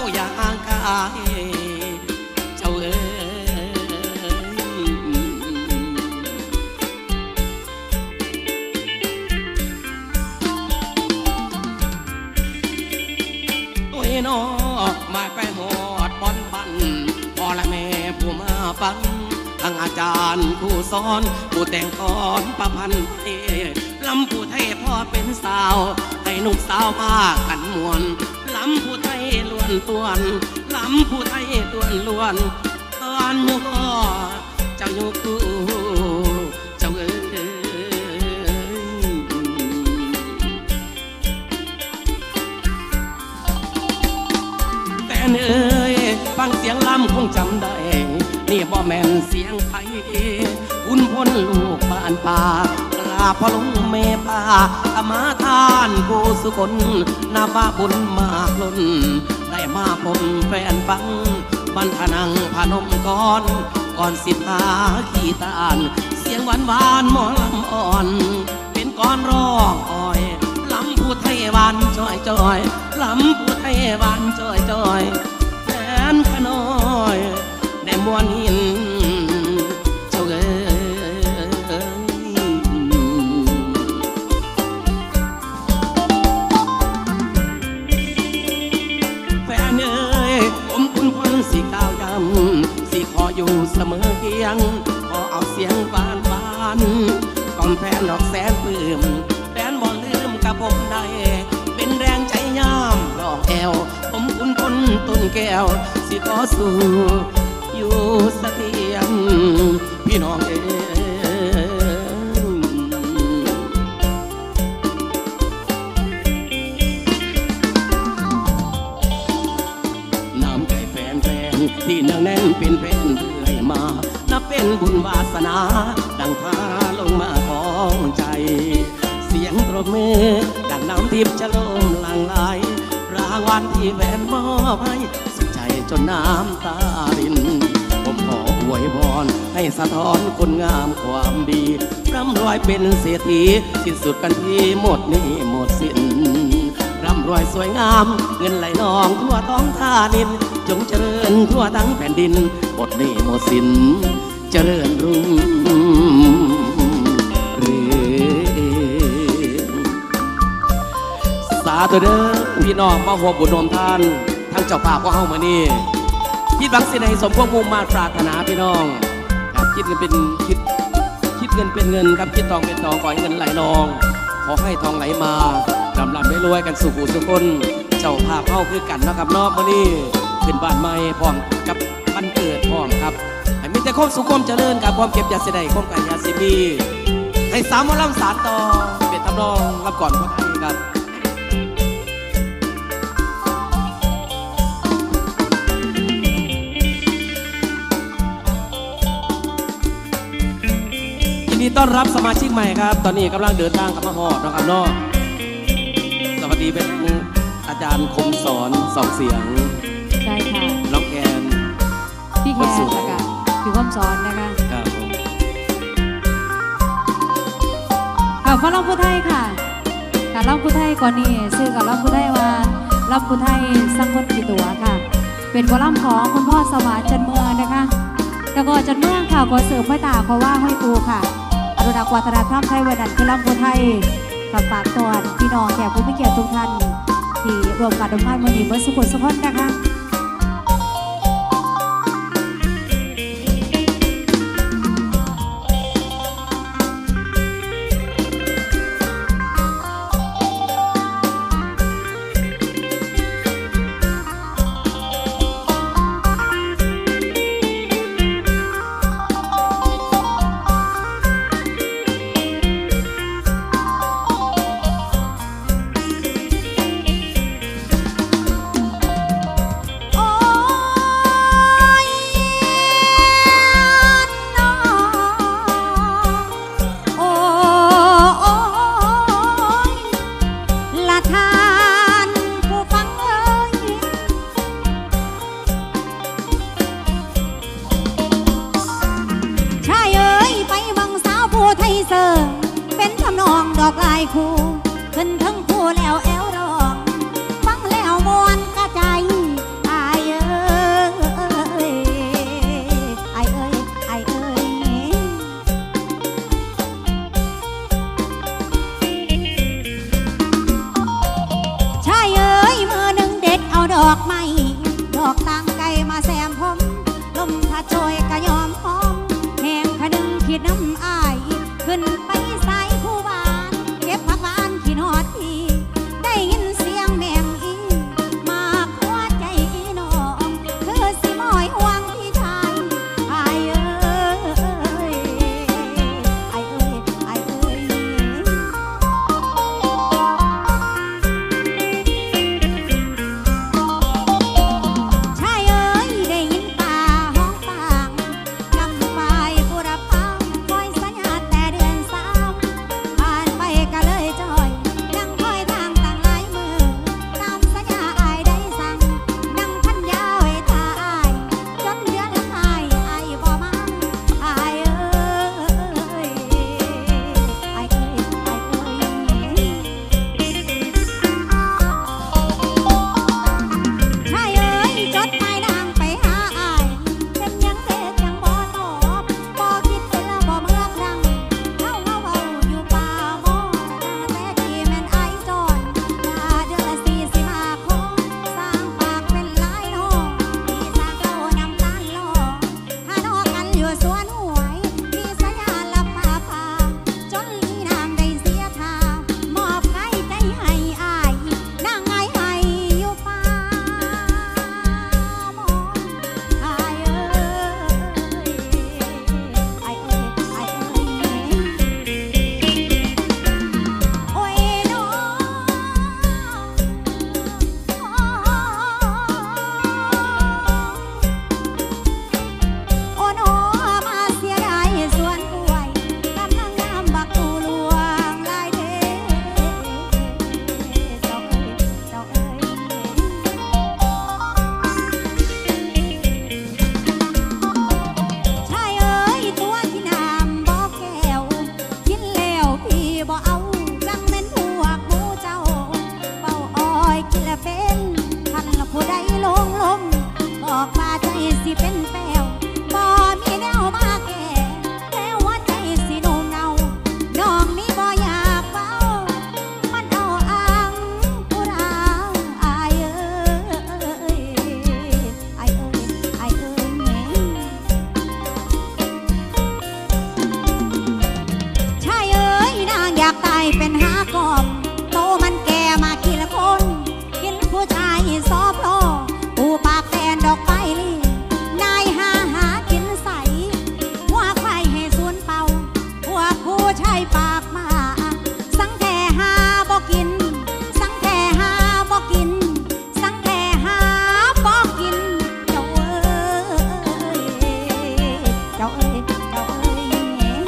อย่างกายเจ้าเอ๋ยตัวน้อมาไปหอดบอนบันพ่อและแม่ผู้มาฟังทั้งอาจารย์ผู้สอนผู้แต่งกรประพันธ์เพลงลำผู้ไทยพ่อเป็นสาวให้หนุ่มสาวมากันมวนลำผู้ไทยล้วนตวนลำผู้ไทยตวนล้วนตอนยุกเจ้ายุกเจ้าเอ๋ยแต่เอ๋ยฟังเสียงลำคงจำได้นี่บ่แม่นเสียงไทยคุณพลลูกบ้านป่ากลาพอลงเมพาอมาทานผู้สุคนนาบาบุญมากล้นได้มาผมแฟนฟังบรรทนังพนมก่อนสิบหาขี้ตาลเสียงหวานหวานหมอลำอ่อนเป็นก้อนร้องอ้อยลำผู้ไทยหวานจ้อยจ้อยลำผู้ไทยหวานจ้อยจ้อยแฟนขน้อยได้มวนหินเจ้าเอ๋ยแฟนเอ๋ยผมคุณพลสีก้าวยำสีขออยู่เสมอเคียงขอเอาเสียงบานบานก่อนแฟนดอกแสนปลื้มแฟนบ่ลืมกับผมได้เป็นแรงใจย่ามรองแอวผมคุณพลต้นแก้วสิขอสู่อยู่เสถียรพี่น้องเอ๋ยน้ำใจแฟนที่เนืองแน่นเป็นเรื่อยมานับเป็นบุญวาสนาดังพาลงมาของใจเสียงตรบมือดังน้ำทิพย์จะลมหลั่งไหลรางวัลที่แฟนมอบให้สุขใจจนน้ำตารินผมขออวยพรให้สะท้อนคนงามความดีร่ำรวยเป็นเศรษฐีสิ้นสุดกันที่หมดหนี้หมดสินร่ำรวยสวยงามเงินไหลนองทั่วท้องท่านินจงเจริญทั่วทั้งแผ่นดินหมดหนี้หมดสินเจริญรุ่งเรืองสาธุเด้อพี่น้องมาหัวบุญนมท่านทั้งเจ้าภาพก็เข้ามานี่คิดหวังสิ่งใดสมพวงมุ่งมาปรารถนาพี่น้องครับคิดเงินเป็นเงินครับคิดทองเป็นทองขอให้เงินไหลนองขอให้ทองไหลมาลำได้รวยกันสุขสุขคนเจ้าภาพเข้าคือกันนะครับนอกมานี่ขึ้นบ้านใหม่พร้อมกับวันเกิดพร้อมครับให้มีแต่ความสุขความเจริญกับความเก็บยาเสด็จความกันยาสิมีให้สามวันล่ำสารต่อเป็นทำนองรับก่อนคนไทยครับยินดีต้อนรับสมาชิกใหม่ครับตอนนี้กำลังเดินทางกลับมาหอดนะครับนอกสวัสดีเป็นอาจารย์คมสอนสองเสียงใช่ค่ะน้องแคนพี่แคนนะคะพี่คมสอนนะคะครับผมกับฟ้าลำพูไทยค่ะการลำพูไทยก่อนนี้ซื้อกับลำพูไทยว่าลำพูไทยสังคนกี่ตัวค่ะเป็นวอลล์ของคุณพ่อสวัสดิ์จันเมืองนะคะแล้วก็จันเมืองค่ะขอเสริมห้อยตาขอว่าห้อยตูค่ะอนุรักษ์วัฒนธรรมไทยวันนั้นคือลำพูไทยกับฝากตอนพี่น้องแขกผู้มีเกียรติทุกท่านที่รวมการดำเนินวันนี้เมื่อสุขสุขนะคะอกไม้ดอกต่างไก่มาแซมผมลมพัดโชยกะยอมหอมแหงขนึงขีดน้ำอายขึ้นไปใส่ผู้บ้านเก็บผักหวานขีดหอดทีได้ยินเสียงแมงอีมาหัวใจอีน้องคือสิมอยห่วงพี่ชายอายเอ้ยอายเอ้ยอายเอ้ยชายเอ้ยได้ยินป่าห้องต่างกำปายผู้รับฟังคอยสัญญาแต่เดือนสามผ่านไปก็เลยจอยนั่งคอยทางต่างหลายมือตามสัญญาอายได้สั่งนั่งพันยาวให้ตาอายจนเดือนละอายบ่มาอายเอ้ยอายเอ้ยอายเอ้ย ชายเอ้ยจดหมายนางไปหาอายเป็นยังเด็กยังบ่ตอบบ่คิดเป็นละบ่เมื่อครั้งเฮาอยู่ป่าหม้อแต่ที่แม่นอายจอนหน้าเดือนละ45คงสร้างปากเป็นหลายน้อที่สร้างเอาน้ำตาลล่อหาดอกกันอยู่สวนหวยมีสัญญาลับมาพาจนอีนางได้เสียท่ามอบกายใจให้อายนางอายให้อยู่ป่า มองอายเอ้ยอายเอ้ยอายเอ้ยโอ้ยน้องโอ้น้อมาเสียดายสวนกล้วยกำลังงามบักตูหลวงลายเด้เจ้าเอ้ยเจ้าเอ้ย ชายเอ้ยตัวที่น้ำบ่แก้วกินแล้วพี่บ่เอาจังแม่นพวกหมูเจ้าเป่าอ้อยกินแล้วเป็นคันละผู้ใดลงบอกว่าใจสิเป็นแป้วบ่มีแนวมาแก่แต่ว่าใจสิโนมเนาน้องนี่บ่อยากเฝ้ามันเอาอ้างผู้รางอายเอ้ยอายเอ้ยอายเอ้ย ชายเอ้ยนางอยากตายเป็นหากอบโตมันแก่มากี่ละคนกินผู้ชายซอพลอปูปากแตนดอกไฟลีนายหากินใสหัวควายให้สวนเป่าหัวผู้ชายปากมาสังแท่หาบ่กินสังแท่หาบ่กินสังแท่หาบ่กินเจ้าเอ้ยเจ้าเอ้ยเจ้าเอ้ย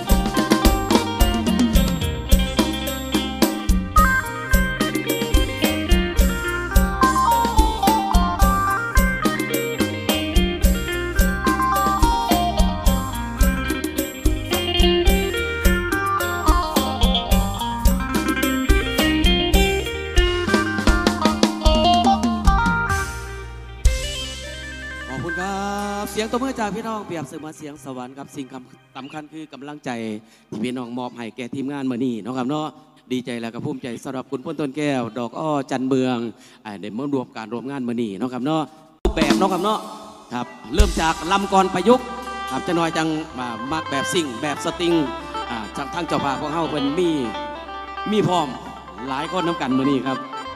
ขอบคุณครับเสียงตบมือจากพี่น้องเปรียบเสมือนเสียงสวรรค์ครับสิ่งสำคัญคือกำลังใจที่พี่น้องมอบให้แก่ทีมงานมื้อนี้เนาะครับเนาะดีใจและก็ภูมิใจสำหรับคุณพ้นต้นแก้ว ดอกอ้อจันเมืองได้มารวมการรวมงานมื้อนี้เนาะครับเนาะรูปแบบเนาะครับเนาะครับเริ่มจากลำกรประยุกต์ครับจะน้อยจังมักแบบซิ่งแบบสตริงจากทางเจ้าภาพของเฮาเพิ่นมีพร้อมหลายคนน้ำกันมื้อนี้ครับ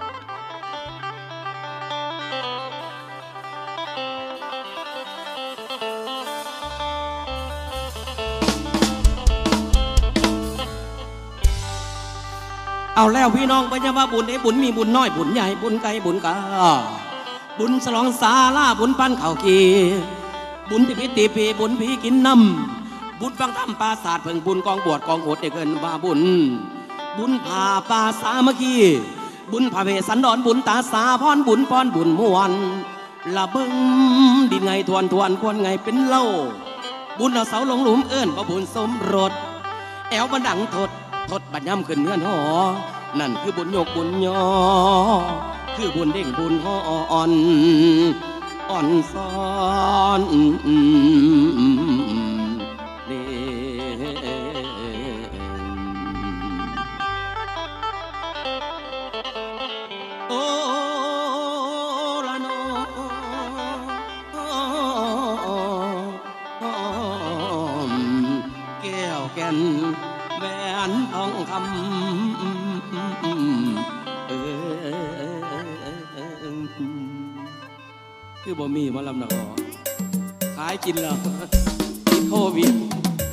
เอาแล้วพี่น้องปัญญาว่าบุญไอ้บุญมีบุญน้อยบุญใหญ่บุญไกลบุญกาบุญฉลองศาลาบุญปั้นข้าวกีบุญที่พิธีปีบุญผีกินน้ำบุญฟังธรรมปราศาสตร์เพิ่งบุญกองบวชกองโหดได้เกินว่าบุญบุญผ่าป่าสามัคคีบุญพระเวสสันดรบุญตาสาพรบุญพรบุญมวนละเบิ้งดินไงทวนควรไงเป็นเล่าบุญเอาเสาลงหลุมเอิ้นว่าบุญสมรสแอวบันดังทดบัดย่ำขึ้นเงื่อนหอนั่นคือบุญโยกบุญยอคือบุญเด้งบุญห่ออ่อนซ้อนเด้โอ้ลคือบ่มีหมอลำดอกอ้อขายกินแล้วติดโควิด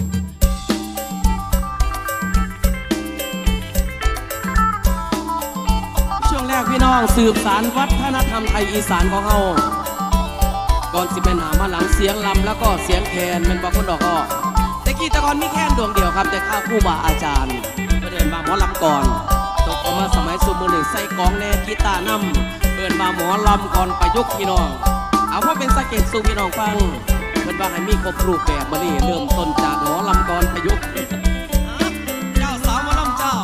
ช่วงแรกพี่น้องสืบสานวัฒนธรรมไทยอีสานของเฮาก่อนสิเป็นหามาหลังเสียงลำแล้วก็เสียงแคนเป็นบางคนดอกอ้อแต่กี้ตะกอนมีแค่ดวงเดียวครับแต่ข้าครูบาอาจารย์ก็เดินมาหมอลำก่อนตกออกมาสมัยซุมมือหนึ่งใส่กองแน่กีตาร์นำเดินมาหมอลำก่อนประยุกต์พี่น้องเอาเพราะเป็นสะเก็ดสู่พี่น้องฟังเพิ่นว่าให้มีครบรูปแบบมานี่เริ่มต้นจากหมอลำก่อนประยุกต์เจ้าสาวหมอลำเจ้า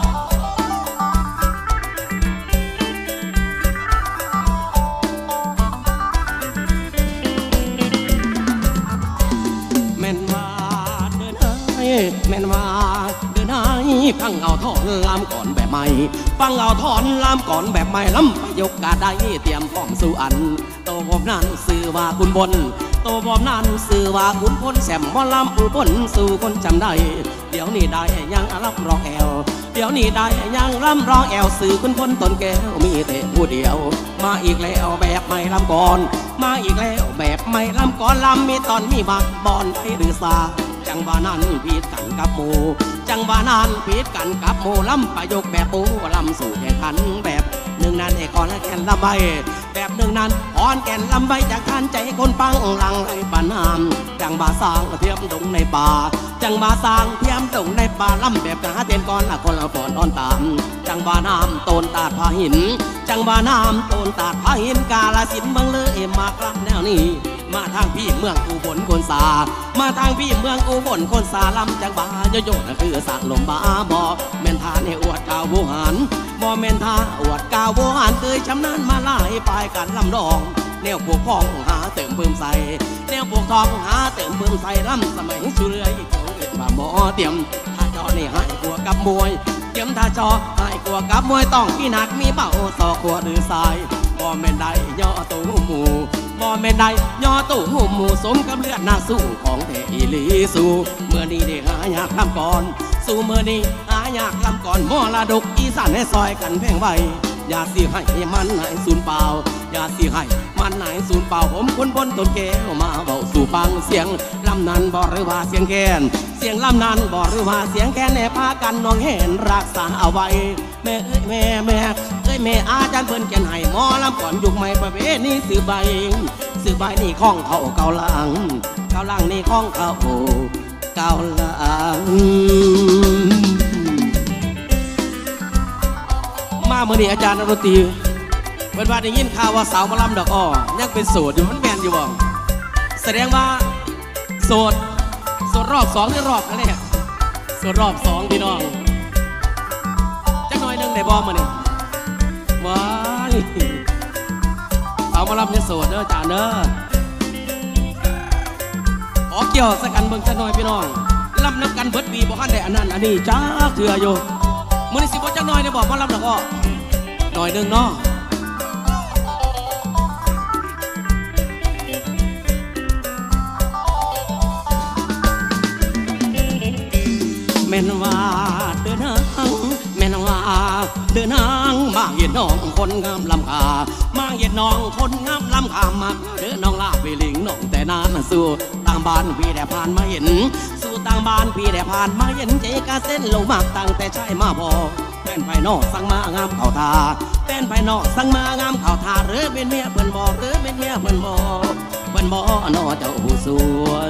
แม่นว่าเดินแม่นว่าเดินฟังเอาถอนลำก่อนแบบใหม่ฟังเอาถอนลำก่อนแบบใหม่ลำประยุกต์กาได้เตรียมพร้อมสู่อันโตผมนั้นสื่อว่าคุณบนโตผมนั้นสื่อว่าคุณพลแซมบ่ลำอุบลสู่คนจำได้เดี๋ยวนี้ได้ยังรับรองแอวเดี๋ยวนี้ได้ยังรับรองแอวสื่อคุณพลต้นแก้วมีแต่ผู้เดียวมาอีกแล้วแบบไม่ลำก่อนมาอีกแล้วแบบไม่ลำก่อนลำมีตอนมีบักบอนไปหรือซาจังหวะนั้นผิดกันกับหมูจังหวะนั้นผิดกันกับหมูลำประยุกต์แบบปูลำสู่แข่งขันแบบหนึ่งนั้นไอ้คอนแก่นลำใบแบบหนึ่งนั้นคอนแก่นลำใบจากท่านใจคนฟังหลังไรปานามจังบาสร้างเทียมดงในป่าจังบาสร้างเทียมดงในป่าลำแบบกาเต้นก่อนละคนละปอนอ่อนตามจังบาน้ำต้นตาดผาหินจังบาน้ำต้นตาดผาหินกาลสินเมืองเลยมากลำแนวนี้มาทางพี่เมืองอุบลคนสามาทางพี่เมืองอุบลคนสาลำจังบาโยโย่คือสะลมบาบอแม่นทาในอวดกาวโวหารบ่แม่นทาอวดกาวโวหารเคยชำนาญมาหลายปลายกันลำดองแนวพวกพ้องหาเติมเพิ่มใส่แนวพวกทองหาเติมเพิ่มใส่ลำสมัยสุเรื่อยเขาเกิดมาหมอเตรียมถ้าจอนี่ให้กลัวกับมวยเตรียมถ้าจอให้กลัวกับมวยต้องมีหนักมีเบาสอกหัวหรือสายบ่แม่นได้ย่อตู้หมูบ่แม่นได้ย่อตู้หมูสมกับเลือดนาสู้ของแท้อีหลีสู้เมื่อนี้ได้หายากลำก่อนสู้เมื่อนี้หายากลำก่อนมรดกอีสานให้ซอยกันแพงไว้อย่าสิให้มันหายสูญเปล่าอย่าสิให้มันหายสูญเปล่าผมคนบนต้นแก้วมาเบาสู่ฟังเสียงลำนั้นบ่หรือว่าเสียงแคนเสียงลำนั้นบ่หรือว่าเสียงแคนแน่พากันน้องเห็นรักษาเอาไว้แม่เอ้ยแม่แม่อาจารย์เพิ่นเขียนให้หมอลำก่อนยุคใหม่ประเพณีสื่อใบนี่ข้องเขาเกาลังนี่ข้องเขาเกาลังมาเมื่อนี้อาจารย์ดนตรีเพิ่นว่าได้ยินข่าวว่าสาวหมอลำดอกอ้อยังเป็นโสดอยู่มันแม่นอยู่บ่แสดงว่าโสดรอบ2หรือรอบแรกโสดรอบ2พี่น้องจักหน่อยนึงได้บ่มื้อนี้ว้ายสาวหมอลำยังโสดเด้ออาจารย์เด้อขอเกี่ยวสักกันเบิ่งจักหน่อยพี่น้องลำน้ำกันเบิดปีบ่ทันได้อันนั้นอันนี้จ้าเถื่ออยู่มื้อนี้สิบ่จักหน่อยได้บ่หมอลำดอกอ้อหน่อยนึงเนาะแม่นว่าเดินทางแม่นว่าเดินทางมาเห็นน้องคนงามลำคามาเห็นน้องคนงามลำคามาเดินน้องลาไปลิงน้องแต่นานสู่ต่างบ้านพี่ได้ผ่านมาเห็นสู่ต่างบ้านพี่ได้ผ่านมาเห็นใจกาเส้นลงมากตั้งแต่ใช่มาพอเป็นภายนอกสั่งมางามเข่าตาเป็นภายนอกสั่งมางามเข่าตาหรือเป็นเมียเพิ่นบอกหรือเป็นเมียเพิ่นบอกนอเจ้าสวย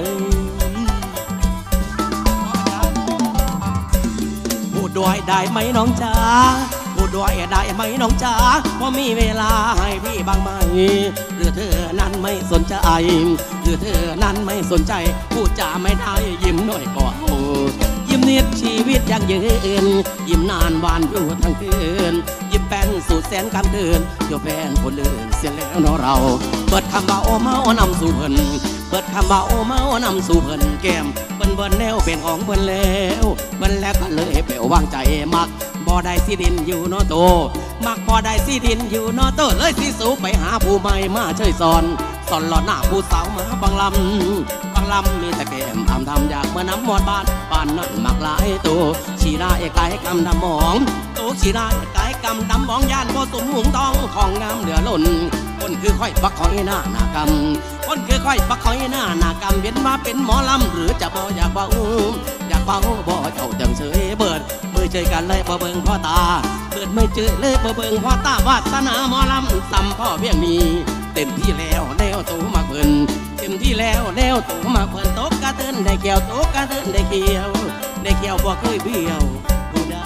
ด้วยได้ไหมน้องจ๋าพูดด้วยได้ไหมน้องจ๋าพอมีเวลาให้พี่บ้างไหมหรือเธอนั้นไม่สนใจหรือเธอนั้นไม่สนใจพูดจาไม่ได้ยิ้มหน่อยก็โอ้ยิ้มนิดชีวิตยังยืนยิ้มนานวานอยู่ทั้งคืนยิ้มแป้นสูดแสนคำคืนโยแฟนคนอื่นเสียแล้วเนาะเราเปิดคำว่าโอเมานำสู่เพิ่นเปิดคำว่าโอเมานำสู่เพิ่นแก้มเบิ่นแนวเป็นของเบิ่นแล้วก็เลยเปลววางใจมักบ่ได้สิดินอยู่เนาะโตมักบ่ได้สิดินอยู่เนาะโตเลยสิสูไปหาผู้ใหม่มาช่วยสอนหลอดหน้าผู้สาวมาบังลำมีแต่แก้มทำอยากเมื่อน้ำหมดบ้านนั้นมักหลายตัวชีได้ไก่กำดำหมองตัวชีได้ไก่กำดำหมองย่านบ่สมหุงต้องของงามเหลือล้นคนคือค่อยบักคอยหน้านากำคนคือค่อยบักคอยหน้านากำเวียนมาเป็นหมอลำหรือจะบ่อยากเบาอยากเบาบ่เจ้าจังเฉยเบิดมือเจอกันเลยบ่เบิ่งพ่อตาเกิดไม่เจอเลยบ่เบิ่งพ่อตาวาสนาหมอลำซ้ำพ่อเพียงมีเต็มที่แล้วแนวตูมาเพิ่นเต็มที่แล้วแนวตูมาเพิ่นตกกระเตือนได้แก้วตกกระเตือนได้เกี่ยวได้แก้วบ่เคยเบี้ยวผู้ใด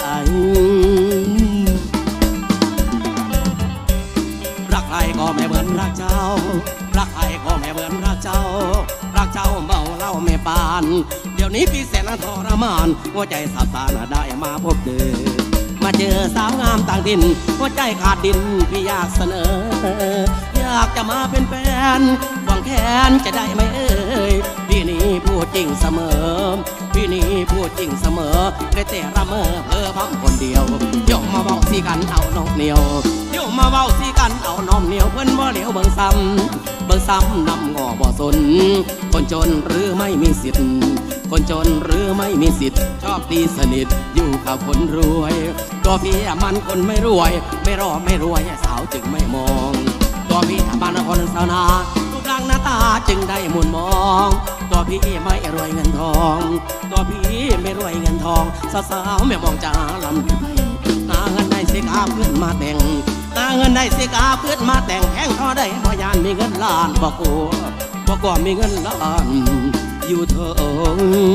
รักใครก็ไม่เหมือนรักเจ้ารักใครก็ไม่เหมือนรักเจ้ารักเจ้าเมาเหล้าไม่ปานเดี๋ยวนี้พี่แสนทรมานหัวใจสับสานได้มาพบเจอมาเจอสาวงามต่างดินหัวใจขาดดินพี่อยากเสนออยากจะมาเป็นแฟนหวังแค้นจะได้ไหมเอ่ยพี่นี่พูดจริงเสมอพี่นี่พูดจริงเสมอได้แต่ละเมอเพ้อพังคนเดียวเดี๋ยวมาเว้าสิกันเอาน้องเหนียวเดี๋ยวมาเว้าสิกันเอาน้องเหนียวเพิ่นบ่เหลียวเบิ่งซ้ำนำงอบ่สนคนจนหรือไม่มีสิทธิ์คนจนหรือไม่มีสิทธิ์ชอบตีสนิทอยู่กับคนรวยตัวพี่มันคนไม่รวยไม่รอไม่รวยสาวจึงไม่มองตัวพี่มันคนสาวนารูปร่างหน้าตาจึงได้มุนมองตัวพี่ไม่รวยเงินทองตัวพี่ไม่รวยเงินทองสาวไม่มองจะลำไปหาเงินได้สิกาเพื่อนมาแต่งหาเงินได้สิกาเพื่อนมาแต่งแพงเขาได้บ่ยานมีเงินล้านบ่กลัวมีเงินล้านอยู่เถอะ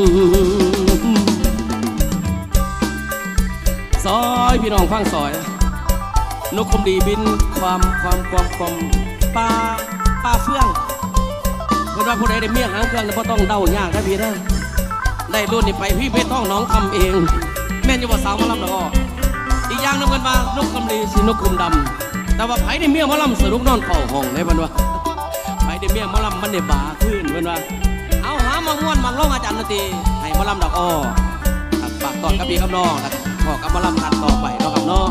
ซอยพี่น้องฟังซอยนกคมดีบินความปลาเฟื่องเพื่อนว่าผู้ใดได้เมี่ยงหางเครื่องก็ต้องเดายากนะพี่นะได้รุ่นนี้ไปพี่ไม่ต้องน้องทำเองแม่นจะว่าสาวมาลำดอกอีกอย่างนึงเพื่อนว่านกคมดีสินกคุมดำแต่ว่าไผ่ได้เมี่ยงมาลำสนุกนอนเข่าห้องได้เพื่อนว่าไผ่ได้เมี่ยงมาลำมันได้บาขึ้นเพื่อนว่าเอาหามาม้วนมาล่องอาจารย์นาทีให้มาลำดอกอ้อฝากตอนกับพี่กับน้องครับขอกับมาลำกันต่อไปเนาะครับน้อง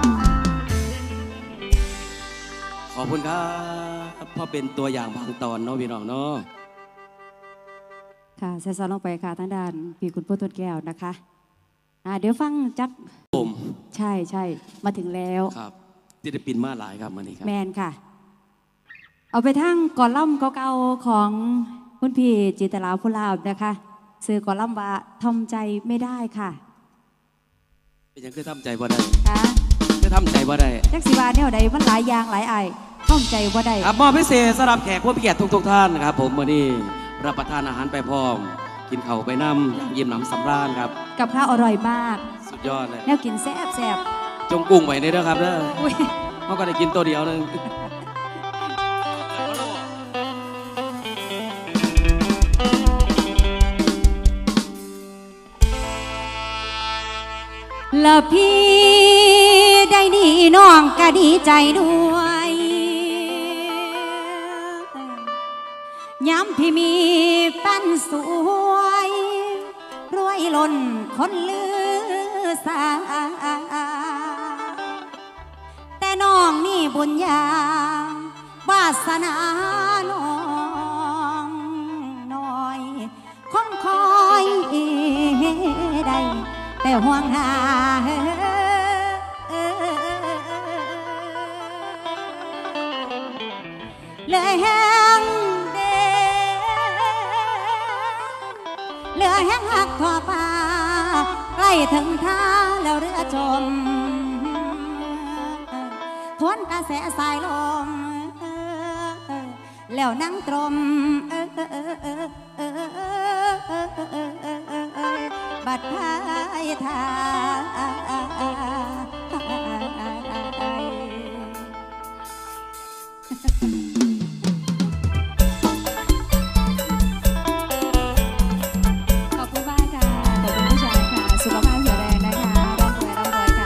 ขอบคุณครับเพราะเป็นตัวอย่างบางตอนเนาะพี่น้องเนาะค่ะเสร็จลงไปค่ะทางด้านพี่คุณพ่อต้นแก้วนะคะเดี๋ยวฟังจักผมใช่มาถึงแล้วครับที่ได้ปินมาหลายครับวันนี้ครับแมนค่ะเอาไปทั้งก่อนล่ำเก่าๆของคุณพี่จิตราพุลาบนะคะซื้อก่อนล่ำว่าทำใจไม่ได้ค่ะเป็นยังคือทำใจบ่ได้ค่ะคือทำใจบ่ได้จักสีบาเนี่ยใดมันหลายอย่างหลายไอทำใจบ่ได้ครับมอบพิเศษสำหรับแขกผู้เกียรติทุกท่านนะครับผมวันนี้รับประทานอาหารไปพร้อมกินเข่าไปน้ำยิ้มหนำสำราญครับกับข้าวอร่อยมากสุดยอดเลยแนวกินแซ่บจงกุ้งไว้ในเด้อครับเด้อเขาก็ได้กินตัวเดียวนึงแล้วพี่ได้ดีน้องก็ดีใจด้วยย้ำพี่มีแฟนสวยรวยล้นคนลือสาแต่น้องนี่บุญญาวาสนาน้องน้อยคงคอยได้แต่ห่วงหาเลยแห้งเด้เหลือแห้งหักทั่วป่าใกล้ถึงท่าแล้วเรือจมทวนกระแสสายลมแล้วนั่งตรมบัดพายทาขอบคุณมากค่ะขอบคุณผู้ชายค่ะสุขภาพแข็งแรงนะคะร่ำรวยค่ะ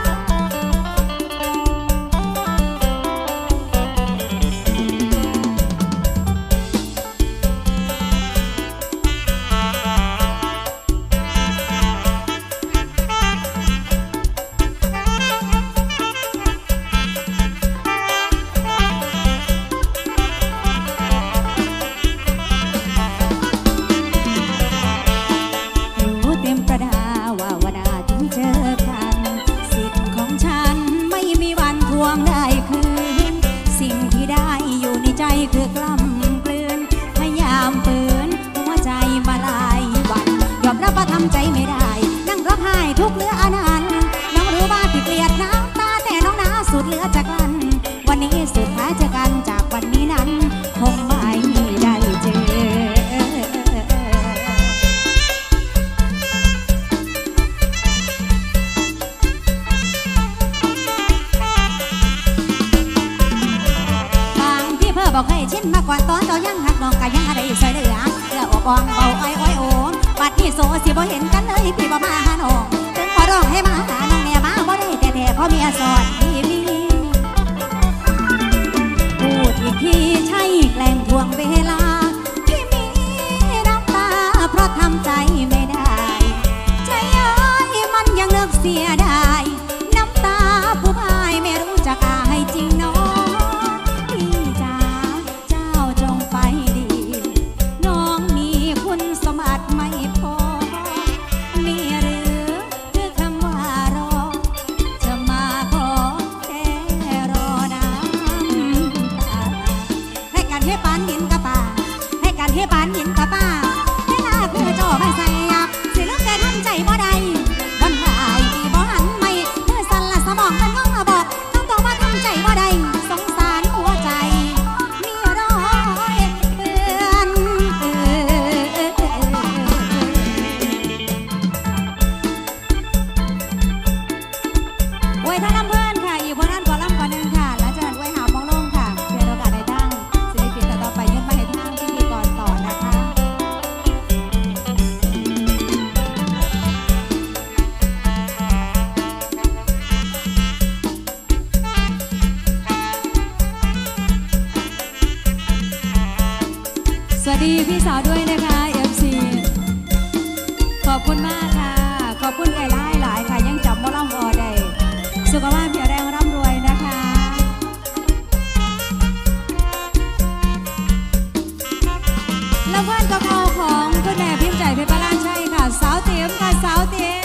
ถือกล้ำกลืนพยายามฝืนหัวใจมาหลายวันยอมรับว่าทำใจไม่ได้นั่งร้องไห้ทุกเหลืออนันต์น้องรู้ว่าพี่เกลียดน้ำตาแต่น้องหนาสุดเหลือจากกลั้นวันนี้สุดท้ายเจอกันจากวันนี้นั้นคงไม่ได้เจบอกให้ชินมาก่อนตอนเจ้ายังหักน้องกะยังอะไรใส่เหลือแล้วออกกองเบาอ้อยโอ้บัดนี้โซสิบ่เห็นกันเลยพี่บ่มาหาน้องถึงขอร้องให้มาหาน้องแม่มาบ่ได้แต่เพราะเมียสอนพี่พูดอีกทีใช่แกล้งทวงเวลาที่มีน้ำตาเพราะทำใจไม่ได้ใจเอ้ยมันยังเลิกเสียได้น้ำตาผู้พายไม่รู้จักอายจริงน้องสมบัติไม่พอมีหรือคือคำว่ารอจะมาขอแค่รอน้ำตาให้กันให้ปานหินกับป่าให้กันให้ปานหินกับป่าเวลาคือโจไม่ใส่ยับสิเลือกแต่ทำใจบ่ได้วันหายบ่หันไม่เมื่อสั่นละสมองมันงอบอกต้องตัวว่าทำใจบ่ได้สงสารหัวใจมีรอยเปื้อนถ้าลำเพื่อนค่ะอยู่บนนั้นก่อนลำก่อนหนึ่งค่ะแล้วจะไว้หามองลงค่ะเพื่อโอกาสในตั้งศิลปินต่อไปยื่นมาให้ทางพิธีกรต่อนะคะสวัสดีพี่สาวด้วยนะคะ FC ขอบคุณมากค่ะขอบคุณไก่ไล่หลายค่ะยังจำว่าล่ำออได้สุขภาพแข็งแรงร่ำรวยนะคะแล้วเพื่อนเก่าๆของคุณแม่พิมพ์ใจเพชรบ้านใช่ค่ะสาวเตี้ยมค่ะสาวเตี้ยม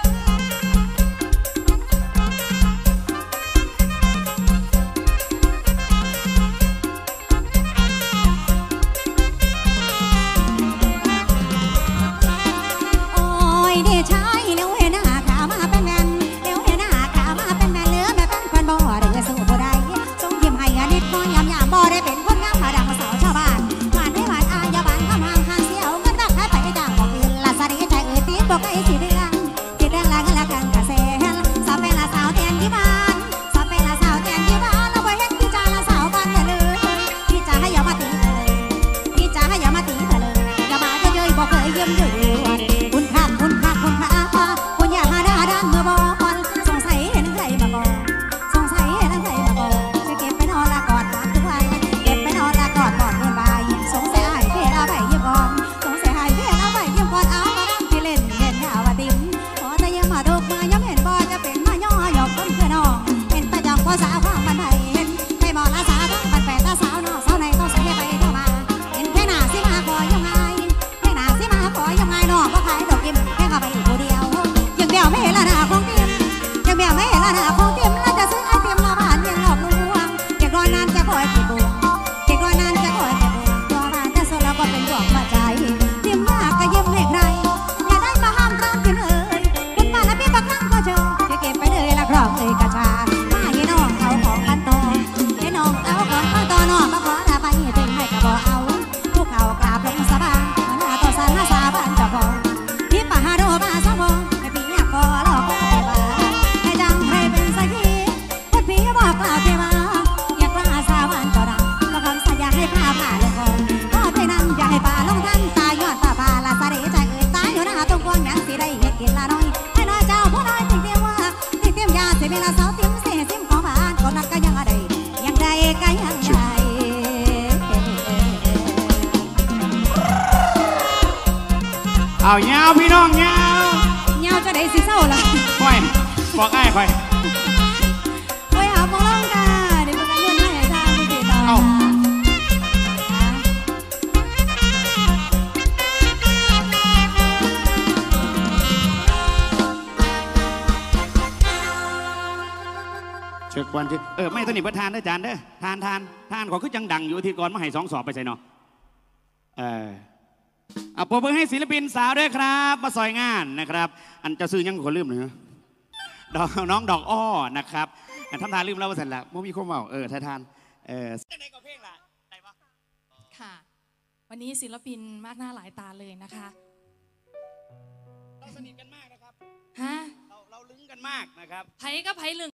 โอ้ยเดชายแล้วเห็นหน้าขามาเป็นแมนแล้วเห็นหน้าขามาเป็นแมนเหลือแม่เป็นคนบ่ได้สู้บ่ได้ส่งยิ้มให้อนิดน้อยยามบ่ได้เป็นคนงามมาดังมาสาวชาวบ้านผ่านให้ผ่านอายาบานข้ามห่างข้างเสียวเงินรักให้ไปจากบอกอื่นละสาดีใจตีบอกไอ้สีเดืองสีเดืองละเงินละกันกระเซ็นสาวเป็นละสาวแทนที่บ้านสาวเป็นละสาวแทนที่บ้านเราไปเห็นพี่จ่าละสาวบ้านเลยพี่จ่าให้อย่ามาตีเลยพี่จ่าให้อย่ามาตีเลยอย่ามาเย้ยบอกเคยเยี่ยมอยู่คุณค่าคุณค่าคุณค่าคุณอยากหาด้าด้านเมื่อบอลสงสัยเห็นใครมาบอกสงสัยเห็นใครมาบอกจะเก็บไปนอนละกอดรักทุกวันเก็บไปนอนละกอดเงินใบสงสัยหายเพลเอาไปเยี่ยมก่อนสงสัยหายเพลเอาไปเยี่ยมก่อนเอามาดังที่เล่นเห็นหน้าว่าติ๋มพอจะยังมาดูมาย้ำเห็นบอจะเป็นมาย่อหยอกคนเพื่อนน้องเห็นตาจองพอสาวข้างบันไดเห็นให้บอกละสาวทั้งบันแปดตาสาวนอสาวในต้องใส่ไปเข้ามาเห็นแค่หน้าสิมาขอยังไงแค่หน้าสิมาขอยังไงน้องก็ขายดอกยิ้มแค่เข้าไปผู้เดียวยังเดียวไม่เห็นละหน้าของติ๋มยังเดียวไม่เห็นละหน้าของติ๋มแล้วจะซื้อไอติมมาบ้านยังหลอกลวงเก็บรอยนานจะคอยกี่บวงเก็บรอยนานจะคอยกี่บวงตัวบ้านแต่ส่วนเราก็เป็นดวงมาใจติ๋มมากก็ยิ้มให้ใครอย่าได้มาห้ามตามติ๋มเอ่ยคุณป้าและพี่บางครั้งก็เจอจะเก็บไปเลยละครอบเลยกระชามาให้น้องเอาของกันต่อให้น้องเอาของกันต่อน้องมาขอละไปถึงให้กระบอกเอาผู้เขากราบลงสะบานหน้าต่อสันหน้าสาบานเจ้าของพี่ป่าหาโดมาสองพงให้พี่อยากขอหลอกก็ไปบ้าให้จังให้เป็นสักทีพูดพี่บอกกล่าวเทวาอยากกล้าสาบานก็ดังก็คำสัญญาให้ผ้าผ่าลงคอก็ไปนั่งอย่าให้ป่าลงทันตายยอดป่าป่าละสารีใจเอ่ยตายอยู่หน้าตรงกวางยังสิได้เห็ดกินละน้อยให้น้อยเจ้าผู้น้อยติดเตี้ยว่าติดเตี้ยยาสิเวลาสาวเตี้ยเสียซิมของบ้านคนนั้นก็ยังอะไรยังได้ก็ยังได้เอาเงาพี่น้องเงาเงาจะได้สิเศร้าละค่อยบอกไอ้ค่อยไว้หาโมงล่องค่ะเดี๋ยวประกันเงินให้ทางพิธีต่อเอาจะวันที่ไม่ตัวนี้ประทานเด้อจานเด้อทานขอคือจังดังอยู่ที่ก่อนมาให้2 สอบไปใส่เนาะเอาปรบมือให้ศิลปินสาวด้วยครับมาซอยงานนะครับอันจะซื้อยังคนลืมเลยน้องดอกอ้อนะครับทำทานลืมแล้วว่าเสร็จแล้วมั่มีข้อเมาทานได้ก็เพลงละได้ปะค่ะวันนี้ศิลปินมากหน้าหลายตาเลยนะคะเราสนิทกันมากนะครับฮะเราลึงกันมากนะครับไผก็ไผลึง